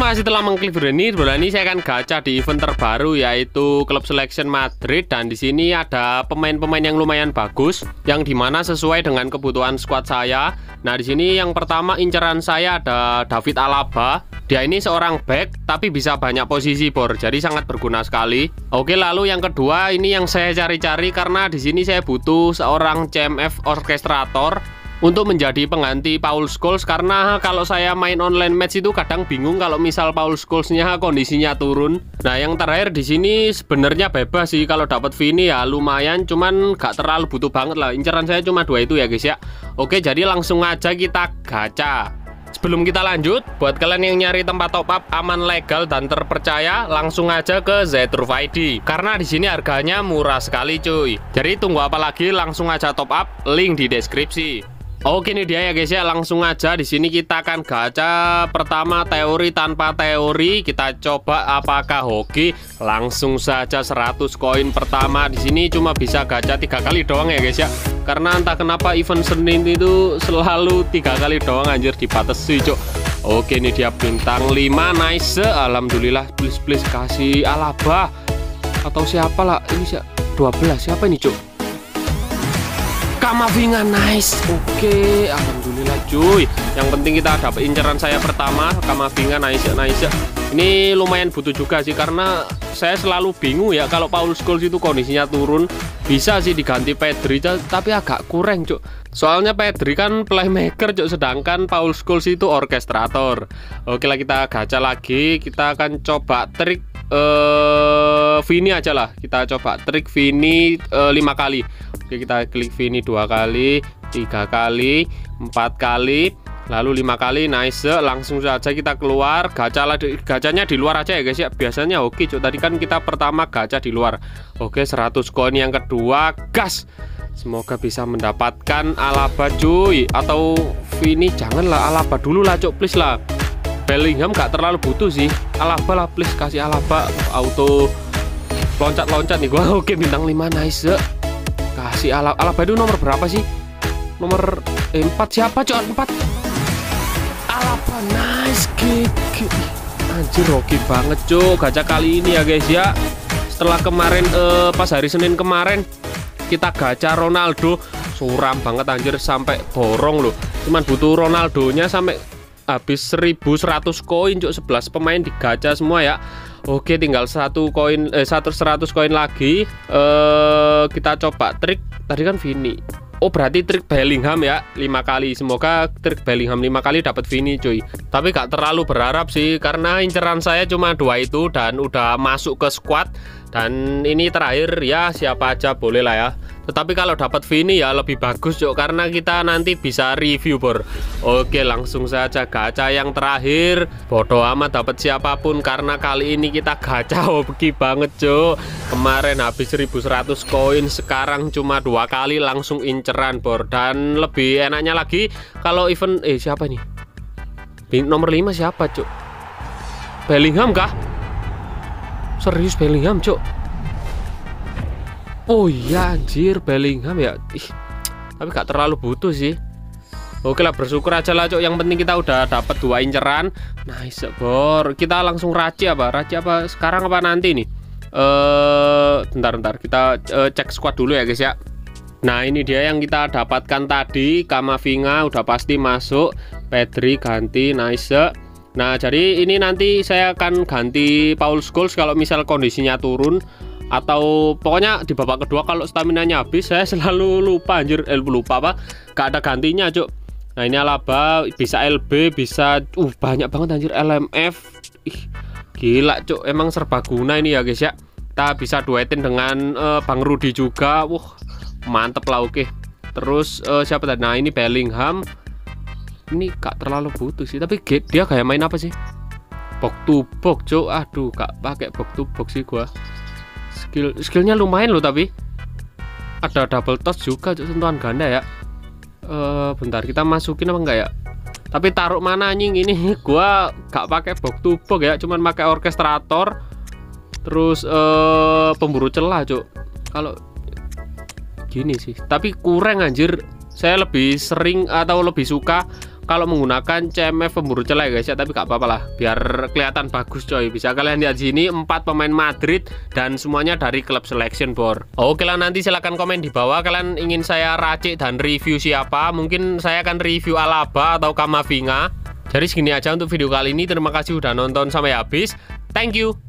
Terima kasih telah mengklik video ini. Bulan ini saya akan gacha di event terbaru yaitu Club Selection Madrid, dan di sini ada pemain-pemain yang lumayan bagus yang dimana sesuai dengan kebutuhan squad saya. Nah, di sini yang pertama inceran saya ada David Alaba. Dia ini seorang back tapi bisa banyak posisi bor, jadi sangat berguna sekali. Oke, lalu yang kedua ini yang saya cari-cari karena di sini saya butuh seorang CMF orkestrator untuk menjadi pengganti Paul Scholes, karena kalau saya main online match itu kadang bingung kalau misal Paul Scholes-nya kondisinya turun. Nah, yang terakhir di sini sebenarnya bebas sih, kalau dapat Vini ya lumayan, cuman gak terlalu butuh banget lah. Inceran saya cuma 2 itu ya guys ya. Oke, jadi langsung aja kita gacha. Sebelum kita lanjut, buat kalian yang nyari tempat top up aman, legal dan terpercaya, langsung aja ke Ztruf ID. Karena di sini harganya murah sekali cuy. Jadi tunggu apa lagi, langsung aja top up, link di deskripsi. Oke, ini dia ya guys ya, langsung aja di sini kita akan gacha. Pertama teori tanpa teori, kita coba apakah hoki. Langsung saja 100 koin pertama. Di sini cuma bisa gacha 3 kali doang ya guys ya. Karena entah kenapa event Senin itu selalu 3 kali doang anjir, dibatasi cok. Oke, ini dia bintang 5, nice. Alhamdulillah, please kasih Alaba atau siapa lah. Ini 12 siapa ini cok? Kamavinga, nice. Oke, alhamdulillah cuy. Yang penting kita dapat inceran saya pertama, Kamavinga, nice. Ini lumayan butuh juga sih, karena saya selalu bingung ya kalau Paul Scholes itu kondisinya turun. Bisa sih diganti Pedri, tapi agak kurang cuk. Soalnya Pedri kan playmaker cuk, sedangkan Paul Scholes itu orkestrator. Oke lah, kita gacha lagi. Kita akan coba trik Vini aja lah. Kita coba trik Vini 5 kali. Oke, kita klik Vini 2 kali, 3 kali, 4 kali, lalu 5 kali, nice. Langsung saja kita keluar. Gacanya di luar aja ya guys ya. Biasanya oke cuk. Tadi kan kita pertama gacha di luar. Oke, 100 koin yang kedua, gas. Semoga bisa mendapatkan Alaba cuy, atau Vini. Janganlah, Alaba dulu lah cuk, please lah. Bellingham gak terlalu butuh sih. Alaba lah, please kasih Alaba. Auto loncat-loncat nih gua. Oke, bintang 5, nice. Kasih Alaba itu nomor berapa sih? Nomor 4 siapa cok? 4 Alaba, nice. Anjir, rocky banget cok gacha kali ini ya guys ya. Setelah kemarin pas hari Senin kemarin kita gacha Ronaldo, suram banget anjir, sampai borong loh. Cuman butuh Ronaldonya sampai habis 1100 koin cok. 11 pemain digacha semua ya. Oke, tinggal 100 koin lagi. Kita coba trik. Tadi kan Vini. Oh, berarti trik Bellingham ya 5 kali. Semoga trik Bellingham 5 kali dapat Vini cuy. Tapi gak terlalu berharap sih, karena inceran saya cuma 2 itu dan udah masuk ke squad. Dan ini terakhir ya, siapa aja boleh lah ya. Tetapi kalau dapat Vini ya lebih bagus cok, karena kita nanti bisa review bor. Oke, langsung saja gacha yang terakhir. Bodoh amat dapat siapapun, karena kali ini kita gacha hoki banget cok. Kemarin habis 1100 koin, sekarang cuma 2 kali langsung inceran bor. Dan lebih enaknya lagi kalau event siapa nih? Nomor 5 siapa cok? Bellingham kah? Serius Bellingham cok? Oh iya anjir, Bellingham ya. Tapi gak terlalu butuh sih. Oke lah, bersyukur aja lah cok. Yang penting kita udah dapat 2 inceran. Nice bor. Kita langsung raci apa? Sekarang apa nanti nih? Bentar kita cek squad dulu ya guys ya. Nah, ini dia yang kita dapatkan tadi. Kamavinga udah pasti masuk. Pedri ganti, nice. Nah, jadi ini nanti saya akan ganti Paul Scholes kalau misal kondisinya turun. Atau pokoknya di babak kedua kalau stamina-nya habis, saya selalu lupa anjir, lupa apa, gak ada gantinya cuk. Nah, ini Alaba bisa LB, bisa banyak banget anjir, LMF. Gila cuk, emang serbaguna ini ya guys ya. Kita bisa duetin dengan Bang Rudy juga. Mantep lah. Oke. Terus siapa tadi? Nah, ini Bellingham. Ini gak terlalu butuh sih, tapi dia kayak main apa sih? Box to box cuk. Aduh, gak pakai box to box sih gua. Skillnya lumayan loh, tapi ada double touch juga, sentuhan ganda ya. Bentar, kita masukin apa enggak ya? Tapi taruh mana anjing ini? Gua gak pakai box to box ya, cuman pakai orkestrator. Terus pemburu celah cuk. Kalau gini sih, tapi kurang anjir. Saya lebih sering atau lebih suka kalau menggunakan CMF pemburu celah guys ya, tapi gak apa-apa lah, biar kelihatan bagus coy. Bisa kalian lihat sini 4 pemain Madrid dan semuanya dari klub selection bor. Oke lah, nanti silahkan komen di bawah kalian ingin saya racik dan review siapa. Mungkin saya akan review Alaba atau Camavinga. Jadi segini aja untuk video kali ini. Terima kasih udah nonton sampai habis. Thank you.